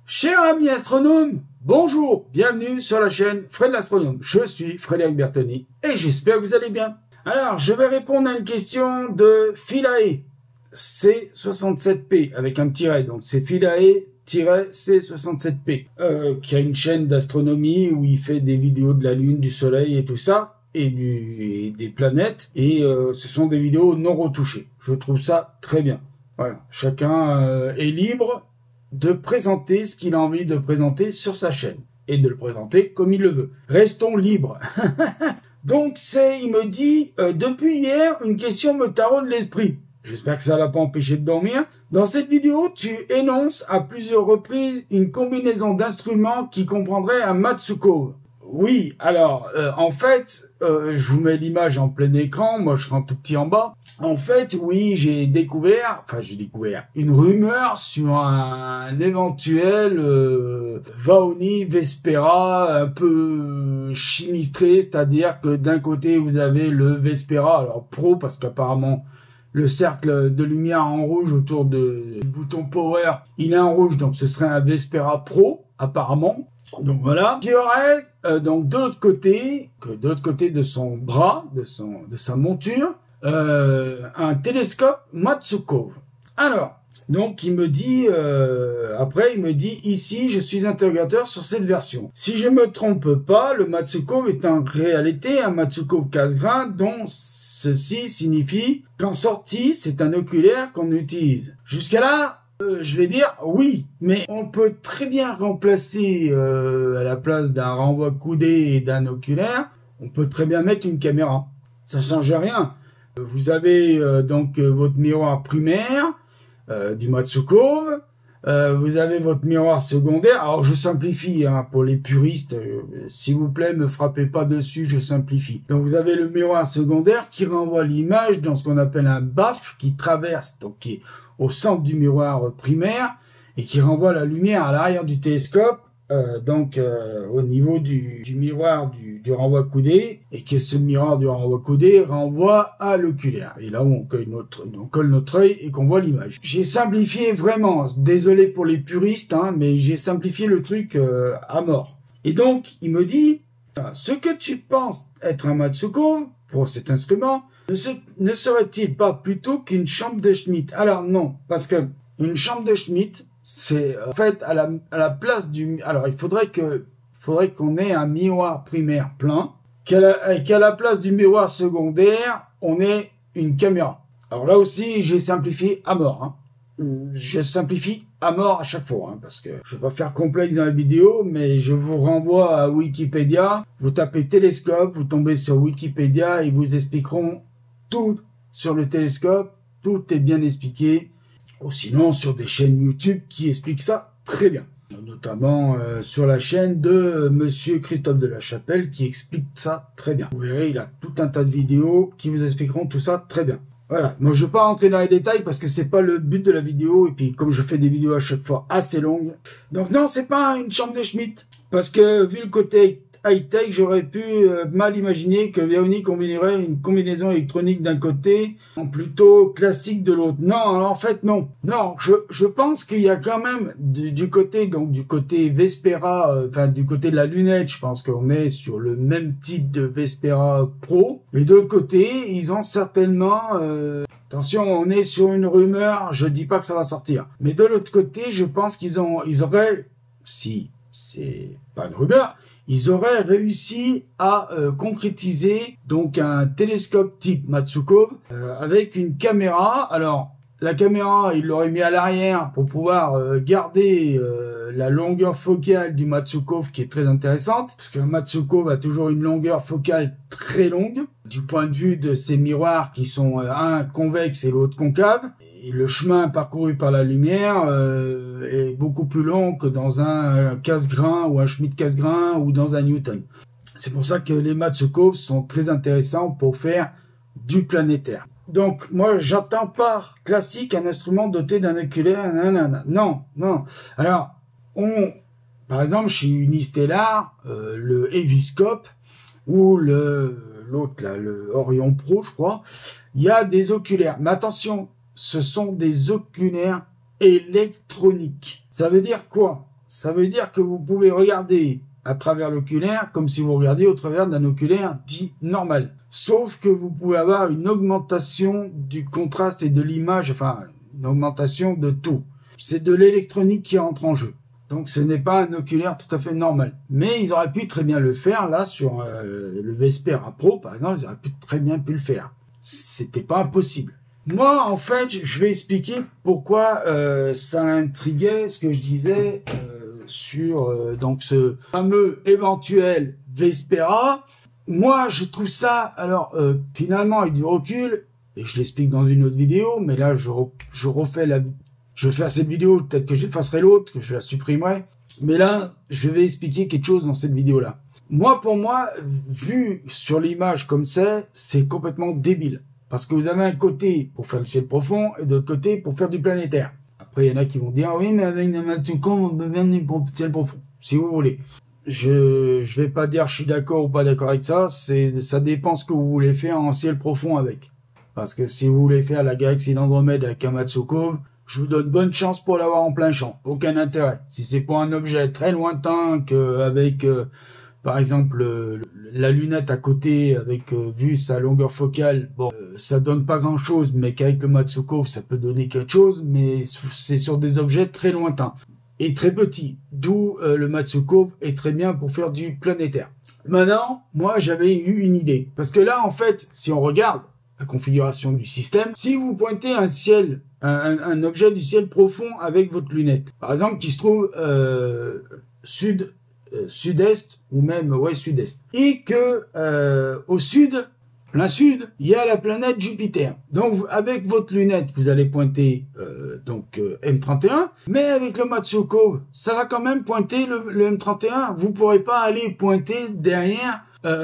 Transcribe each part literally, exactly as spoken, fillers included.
Cher ami astronome, bonjour, bienvenue sur la chaîne Fred l'astronome. Je suis Frédéric Bertoni et j'espère que vous allez bien. Alors, je vais répondre à une question de Philae C soixante-sept P avec un tiret. Donc, c'est Philae-C soixante-sept P euh, qui a une chaîne d'astronomie où il fait des vidéos de la Lune, du Soleil et tout ça, et, du, et des planètes. Et euh, ce sont des vidéos non retouchées. Je trouve ça très bien. Voilà, chacun euh, est libre de présenter ce qu'il a envie de présenter sur sa chaîne et de le présenter comme il le veut. Restons libres. Donc c'est, il me dit, euh, depuis hier, une question me taraude l'esprit. J'espère que ça l'a pas empêché de dormir. Dans cette vidéo, tu énonces à plusieurs reprises une combinaison d'instruments qui comprendrait un Matsukov. Oui, alors, euh, en fait, euh, je vous mets l'image en plein écran, moi je serai un tout petit en bas. En fait, oui, j'ai découvert, enfin j'ai découvert, une rumeur sur un éventuel euh, Vaoni Vespera un peu chimistré, c'est-à-dire que d'un côté vous avez le Vespera, alors pro, parce qu'apparemment le cercle de lumière en rouge autour de, du bouton Power, il est en rouge, donc ce serait un Vespera Pro, apparemment. Donc voilà, qui aurait euh, donc de l'autre côté, que de l'autre côté de son bras, de son de sa monture, euh, un télescope Matsukov. Alors, donc il me dit, euh, après il me dit, ici je suis interrogateur sur cette version. Si je me trompe pas, le Matsukov est en réalité un Matsukov casse-grain dont ceci signifie qu'en sortie, c'est un oculaire qu'on utilise. Jusqu'à là, Euh, je vais dire oui, mais on peut très bien remplacer euh, à la place d'un renvoi coudé et d'un oculaire, on peut très bien mettre une caméra. Ça change rien. Vous avez euh, donc euh, votre miroir primaire euh, du Matsukov, euh, vous avez votre miroir secondaire. Alors je simplifie hein, pour les puristes, euh, s'il vous plaît, me frappez pas dessus, je simplifie. Donc vous avez le miroir secondaire qui renvoie l'image dans ce qu'on appelle un baffle qui traverse, donc qui est au centre du miroir primaire et qui renvoie la lumière à l'arrière du télescope, euh, donc euh, au niveau du, du miroir du, du renvoi coudé, et que ce miroir du renvoi coudé renvoie à l'oculaire. Et là où on colle notre, on colle notre œil et qu'on voit l'image. J'ai simplifié vraiment, désolé pour les puristes, hein, mais j'ai simplifié le truc euh, à mort. Et donc il me dit, ce que tu penses être un Matsukov pour cet instrument, Ne, se, ne serait-il pas plutôt qu'une chambre de Schmitt? Alors non, parce que une chambre de Schmitt, c'est en fait à la, à la place du... Alors il faudrait que, faudrait qu'on ait un miroir primaire plein, qu'à la, qu'à la place du miroir secondaire, on ait une caméra. Alors là aussi, j'ai simplifié à mort. Hein. Je simplifie à mort à chaque fois, hein, parce que je vais pas faire complexe dans la vidéo, mais je vous renvoie à Wikipédia. Vous tapez télescope, vous tombez sur Wikipédia, ils vous expliqueront tout sur le télescope, tout est bien expliqué, ou sinon sur des chaînes YouTube qui expliquent ça très bien, notamment euh, sur la chaîne de euh, Monsieur Christophe de la Chapelle qui explique ça très bien. Vous verrez, il a tout un tas de vidéos qui vous expliqueront tout ça très bien. Voilà, moi je ne vais pas rentrer dans les détails parce que c'est pas le but de la vidéo, et puis comme je fais des vidéos à chaque fois assez longues, donc non, c'est pas une chambre de Schmitt, parce que vu le côté high-tech, j'aurais pu euh, mal imaginer que Vaoni combinerait une combinaison électronique d'un côté en plutôt classique de l'autre. Non, en fait non. Non, je, je pense qu'il y a quand même du, du côté donc du côté Vespera, euh, enfin du côté de la lunette, je pense qu'on est sur le même type de Vespera Pro. Mais de l'autre côté, ils ont certainement euh, attention, on est sur une rumeur, je dis pas que ça va sortir. Mais de l'autre côté, je pense qu'ils ont ils auraient, si c'est pas une rumeur, ils auraient réussi à euh, concrétiser donc un télescope type Matsukov euh, avec une caméra. Alors la caméra, ils l'auraient mis à l'arrière pour pouvoir euh, garder euh, la longueur focale du Matsukov qui est très intéressante, parce qu'un Matsukov a toujours une longueur focale très longue du point de vue de ces miroirs qui sont euh, un convexe et l'autre concave. Et le chemin parcouru par la lumière euh, est beaucoup plus long que dans un casse-grain ou un Schmitt casse-grain ou dans un Newton. C'est pour ça que les Matsukov sont très intéressants pour faire du planétaire. Donc moi j'attends pas classique un instrument doté d'un oculaire, nanana. non, non. Alors on, par exemple chez Unistellar, euh, le Heaviscope ou le l'autre là, le Orion Pro, je crois, il y a des oculaires. Mais attention, ce sont des oculaires électroniques. Ça veut dire quoi? ça veut dire que vous pouvez regarder à travers l'oculaire comme si vous regardiez au travers d'un oculaire dit normal. Sauf que vous pouvez avoir une augmentation du contraste et de l'image, enfin une augmentation de tout. C'est de l'électronique qui entre en jeu. Donc ce n'est pas un oculaire tout à fait normal. Mais ils auraient pu très bien le faire là sur euh, le Vespera Pro par exemple, ils auraient pu très bien pu le faire. C'était pas impossible. Moi en fait je vais expliquer pourquoi euh, ça intriguait ce que je disais euh, sur euh, donc ce fameux éventuel Vespera. Moi je trouve ça alors euh, finalement avec du recul, et je l'explique dans une autre vidéo, mais là je, re, je refais la Je vais faire cette vidéo, peut-être que j'effacerai l'autre, que je la supprimerai. Mais là, je vais expliquer quelque chose dans cette vidéo-là. Moi, pour moi, vu sur l'image comme c'est, c'est complètement débile. Parce que vous avez un côté pour faire le ciel profond et d'autre côté pour faire du planétaire. Après, il y en a qui vont dire, oui, mais avec un Matsuko, on peut faire du ciel profond. Si vous voulez. Je je vais pas dire je suis d'accord ou pas d'accord avec ça. C'est ça dépend ce que vous voulez faire en ciel profond avec. Parce que si vous voulez faire la galaxie d'Andromède avec un Matsuko, je vous donne bonne chance pour l'avoir en plein champ. Aucun intérêt. Si c'est pour un objet très lointain qu'avec, euh, par exemple, euh, la lunette à côté, avec euh, vu sa longueur focale, bon, euh, ça donne pas grand-chose, mais qu'avec le Matsuko, ça peut donner quelque chose, mais c'est sur des objets très lointains et très petits. D'où euh, le Matsuko est très bien pour faire du planétaire. Maintenant, moi, j'avais eu une idée. Parce que là, en fait, si on regarde la configuration du système, si vous pointez un ciel, un, un objet du ciel profond avec votre lunette, par exemple qui se trouve euh, sud, euh, sud-est ou même ouais sud-est, et que euh, au sud, plein sud, il y a la planète Jupiter. Donc avec votre lunette, vous allez pointer euh, donc euh, M trente et un, mais avec le Matsuko, ça va quand même pointer le, le M trente et un. Vous pourrez pas aller pointer derrière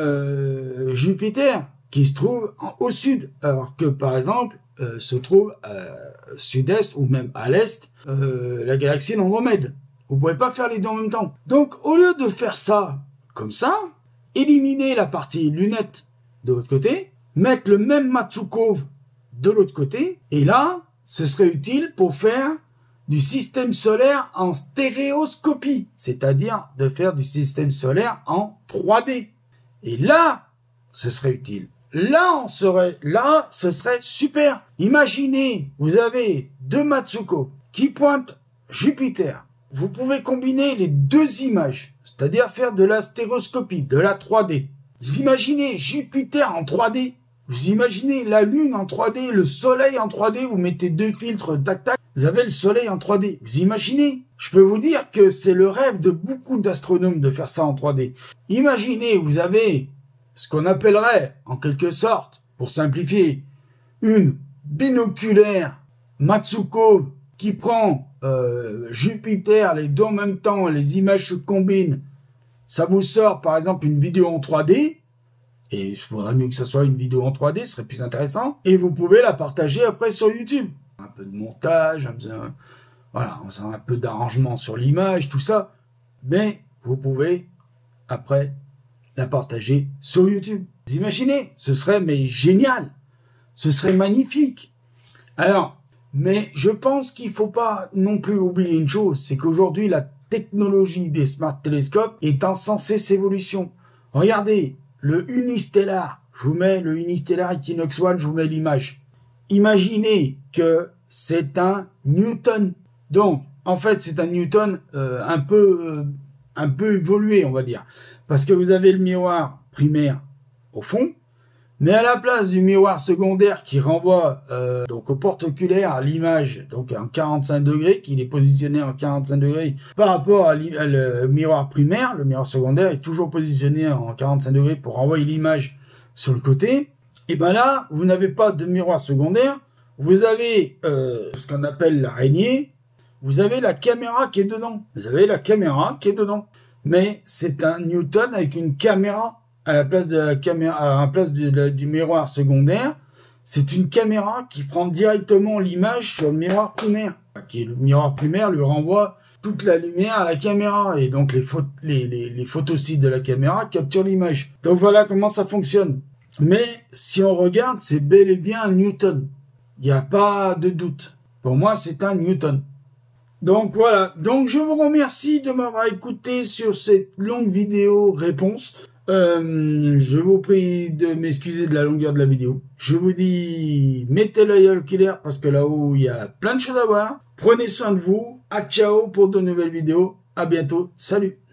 euh, Jupiter, qui se trouve en, au sud, alors que par exemple euh, se trouve euh, sud-est ou même à l'est euh, la galaxie d'Andromède. Vous pouvez pas faire les deux en même temps. Donc au lieu de faire ça comme ça, éliminer la partie lunette de l'autre côté, mettre le même Matsuko de l'autre côté, et là ce serait utile pour faire du système solaire en stéréoscopie, c'est-à-dire de faire du système solaire en trois D. Et là, ce serait utile. Là, on serait, là, ce serait super. Imaginez, vous avez deux Matsuko qui pointent Jupiter. Vous pouvez combiner les deux images, c'est-à-dire faire de la stéréoscopie, de la trois D. Vous imaginez Jupiter en trois D. Vous imaginez la Lune en trois D, le Soleil en trois D. Vous mettez deux filtres, tac tac. Vous avez le Soleil en trois D. Vous imaginez? Je peux vous dire que c'est le rêve de beaucoup d'astronomes de faire ça en trois D. Imaginez, vous avez ce qu'on appellerait, en quelque sorte, pour simplifier, une binoculaire Matsuko qui prend euh, Jupiter, les deux en même temps, les images se combinent. Ça vous sort, par exemple, une vidéo en trois D, et il faudrait mieux que ce soit une vidéo en trois D, ce serait plus intéressant, et vous pouvez la partager après sur YouTube. Un peu de montage, un peu, voilà, un peu d'arrangement sur l'image, tout ça, mais vous pouvez, après, la partager sur YouTube. Vous imaginez? Ce serait mais génial. Ce serait magnifique. Alors, mais je pense qu'il faut pas non plus oublier une chose, c'est qu'aujourd'hui, la technologie des smart télescopes est en sans cesse évolution. Regardez, le Unistellar, je vous mets le Unistellar Equinox One, je vous mets l'image. Imaginez que c'est un Newton. Donc, en fait, c'est un Newton euh, un peu euh, un peu évolué, on va dire. Parce que vous avez le miroir primaire au fond, mais à la place du miroir secondaire qui renvoie euh, donc au porte-oculaire à l'image, donc en quarante-cinq degrés, qu'il est positionné en quarante-cinq degrés par rapport à, à le miroir primaire, le miroir secondaire est toujours positionné en quarante-cinq degrés pour renvoyer l'image sur le côté. Et ben là, vous n'avez pas de miroir secondaire, vous avez euh, ce qu'on appelle l'araignée, vous avez la caméra qui est dedans. Vous avez la caméra qui est dedans. Mais c'est un Newton avec une caméra à la place de la caméra, à la place du, du miroir secondaire. C'est une caméra qui prend directement l'image sur le miroir primaire. Qui, le miroir primaire lui renvoie toute la lumière à la caméra. Et donc les, les, les, les photosites de la caméra capturent l'image. Donc voilà comment ça fonctionne. Mais si on regarde, c'est bel et bien un Newton. Il n'y a pas de doute. Pour moi, c'est un Newton. Donc voilà, donc je vous remercie de m'avoir écouté sur cette longue vidéo réponse. Euh, je vous prie de m'excuser de la longueur de la vidéo. Je vous dis, mettez l'œil à l'oculaire parce que là-haut, il y a plein de choses à voir. Prenez soin de vous. À ciao pour de nouvelles vidéos. À bientôt. Salut.